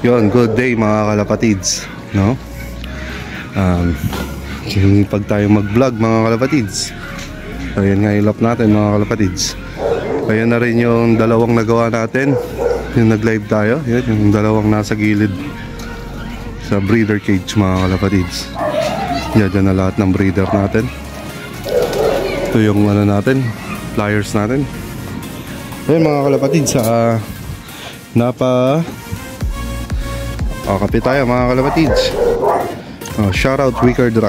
Yun, good day mga kalapatids, no? Pag tayo mag-vlog mga kalapatids. Ayan nga yung lap natin mga kalapatids. Ayan na rin yung dalawang nagawa natin. Yung nag-live tayo. Yan, yung dalawang nasa gilid sa breeder cage mga kalapatids. Yan na lahat ng breeder natin. Ito yung ano natin, pliers natin. Ayan mga kalapatids, kapit tayo mga kalapatids. Shout out Wicker Drug.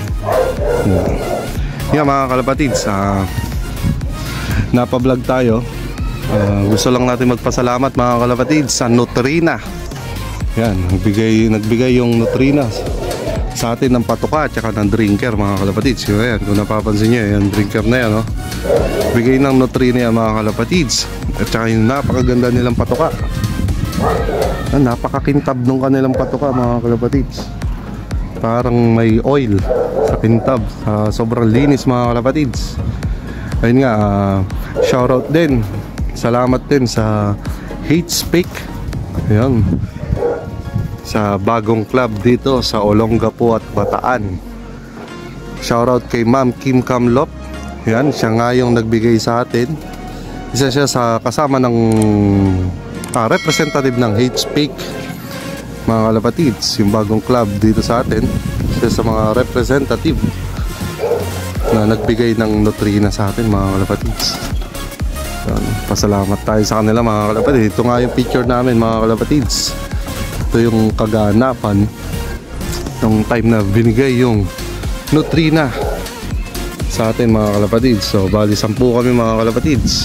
Yan mga kalapatids, napa-vlog tayo. Gusto lang natin magpasalamat mga kalapatids sa Nutrina. Yan, nagbigay yung Nutrina sa atin ng patuka at saka ng drinker mga kalapatids. Yan, kung napapansin nyo, yung drinker na yan, no? Bigay ng Nutrina yan mga kalapatids. At saka yung napakaganda nilang patuka. Napakakintab nung kanilang patuka mga kalapatids. Parang may oil sa kintab, sobrang linis mga kalapatids. Ayun nga, shoutout din, salamat din sa H-Speak. Ayun, sa bagong club dito sa Olongapo at Bataan. Shoutout kay Ma'am Kim Kamlop. Yan, siya nga yung nagbigay sa atin. Isa siya sa kasama ng representative ng H-Speak mga kalapatids, yung bagong club dito sa atin. Siya sa mga representative na nagbigay ng Nutrina sa atin mga kalapatids. Pasalamat tayo sa kanila mga kalapatids. Ito nga yung picture namin mga kalapatids. Ito yung kaganapan ng time na binigay yung Nutrina sa atin mga kalapatids. So bali 10 kami mga kalapatids.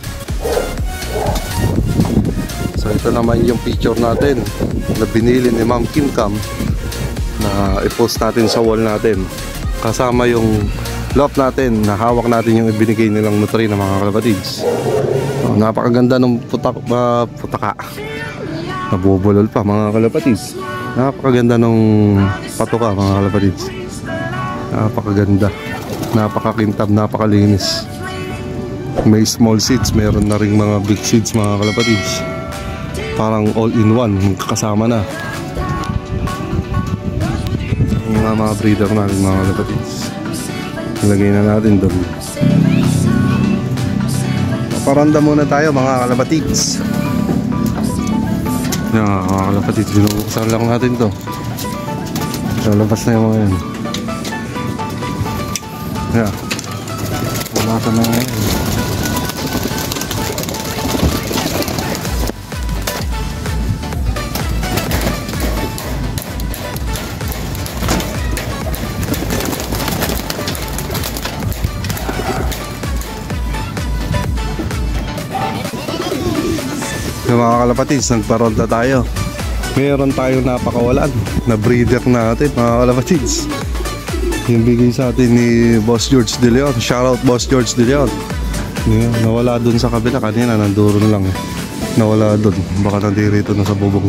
So ito naman yung picture natin na binili ni Ma'am Kim Cam na i-post natin sa wall natin. Kasama yung loft natin na hawak natin yung ibinigay nilang Nutrina mga kalapatids. Napakaganda ng putaka. Nabubulol pa mga kalapatids. Napakaganda ng patuka mga kalapatids. Napakaganda. Napakakintab, napakalinis. May small seeds, meron na ring mga big seeds mga kalapatids. Parang all in one, kasama na. Yung mga breeder natin mga kalapatids. Ilagay na natin doon. Paranda muna tayo mga kalapatids. Yan mga kalapatids, binubuksan lang natin to. Lalabas na yung mga yan. Yan, lalabas na yan. Yung mga kalapatids, nagparonda tayo. Meron tayong napakawalan na breeder natin mga kalapatids. Yung bigay sa atin ni Boss George De Leon. Shoutout Boss George De Leon. Nawala dun sa kabila kanina, nandoon lang eh. Nawala dun, baka nandirito na sa bubong.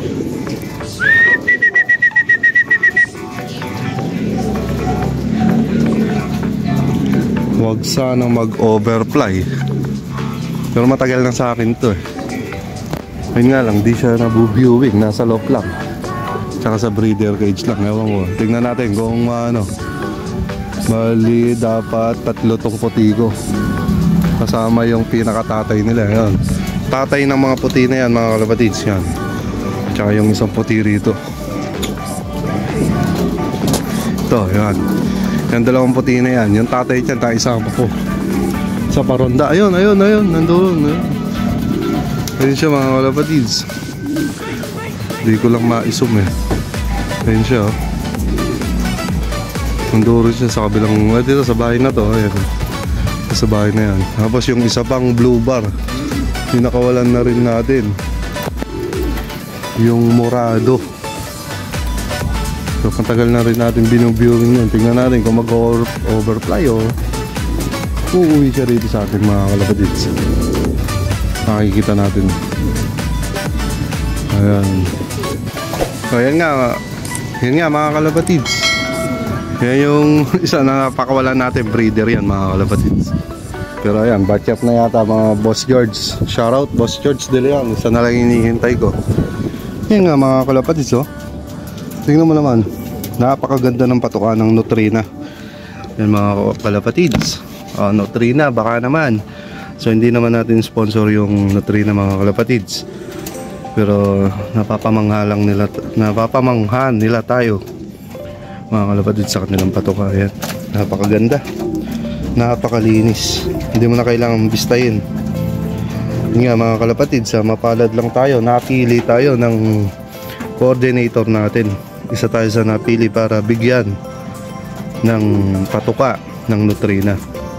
Huwag sanang mag-overfly. Pero matagal na sa akin to eh. Ayun nga lang, di siya nabuviewing, nasa loft lang. Tsaka sa breeder cage lang, ewan ko. Tingnan natin kung ano. Bali, dapat 3 tong puti ko. Kasama yung pinakatatay nila, yan. Tatay ng mga puti na yan, mga kalapatids, yan. Tsaka yung isang puti rito. Ito, yan. Yung 2 puti na yan. Yung tatay dyan, tayo isama po. Sa paronda, ayun, nandun. Ayun siya mga kalapatids. Hindi ko lang ma-zoom eh. Ayun siya oh. Nanduro siya sa kabilang, dito sa bahay na to. Ayan. Sa bahay na yan. Tapos yung isa pang blue bar, pinakawalan na rin natin. Yung morado. So patagal na rin natin binuviewing yun. Tingnan natin kung mag-overfly o uuwi siya rito sa atin mga kalapatids. Nakikita natin. Ayan. So yan nga mga kalapatids. Yan yung isa na napakawalan natin breeder yan mga kalapatids. Pero ayan, batch up na yata mga Boss George. Shoutout Boss George De Leon. Isa na lang hinihintay ko. Yan nga mga kalapatids, oh. Tingnan mo naman, napakaganda ng patuka ng Nutrina. Yan mga kalapatids. Nutrina, baka naman. So hindi naman natin sponsor yung Nutrina mga kalapatids. Pero napapamanghan nila tayo mga kalapatids sa kanilang patuka. Yan, napakaganda, napakalinis. Hindi mo na kailangang bistayin. Nga mga kalapatid, sa mapalad lang tayo, napili tayo ng coordinator natin. Isa tayo sa napili para bigyan ng patuka ng Nutrina.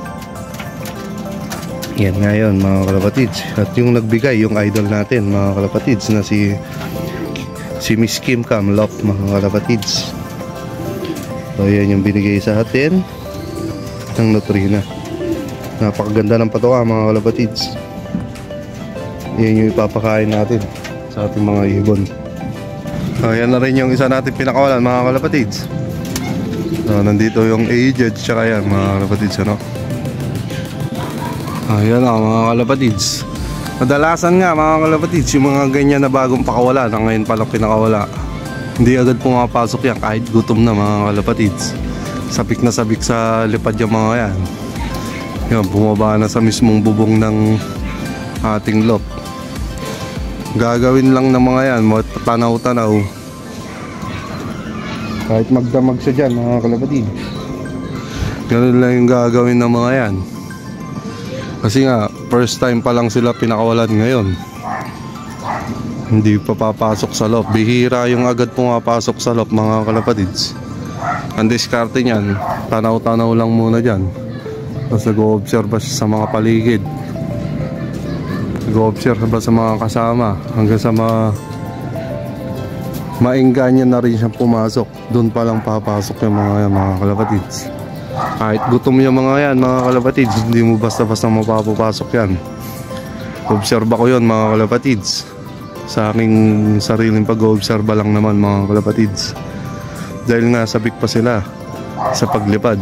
Yan ngayon mga kalapatids. At yung nagbigay, yung idol natin mga kalapatids na si Miss Kim Cam Lop mga kalapatids. So yan yung binigay sa atin ng Nutrina. Napakaganda ng patuka mga kalapatids. Yan yung ipapakain natin sa ating mga ibon. Yan na rin yung isa natin pinakawalan mga kalapatids. Nandito yung aged tsaka yan mga kalapatids, ano? Yan mga kalapatids. Kadalasan nga mga kalapatids, yung mga ganyan na bagong pakawala na ngayon palang pinakawala, hindi agad pumapasok yan kahit gutom na mga kalapatids. Sabik na sabik sa lipad yung mga yan. Yan, bumaba na sa mismong bubong ng ating lop. Gagawin lang ng mga yan, tanaw-tanaw. Kahit magdamag siya dyan mga kalapatid, ganun lang yung gagawin ng mga yan. Kasi nga, first time pa lang sila pinakawalan ngayon. Hindi pa papasok sa lop. Bihira yung agad pumapasok sa lop mga kalapatids. Ang diskarte niyan, tanaw-tanaw lang muna dyan. Tapos nag-o-observe sa mga paligid. Nag-o-observe ba sa mga kasama hanggang sa maingganyan na rin siyang pumasok. Doon pa lang papasok yung mga kalapatids. Kahit gutom yung mga yan mga kalapatids, hindi mo basta-basta mapapapasok yan. Obserba ko yun mga kalapatids. Sa aking sariling pag-obserba lang naman mga kalapatids. Dahil nga sabik pa sila sa paglipad.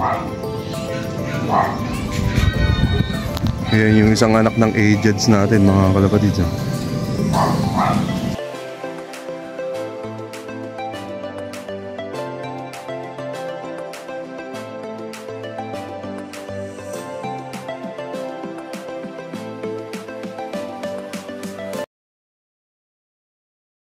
Yan yung isang anak ng ageds natin mga kalapatids.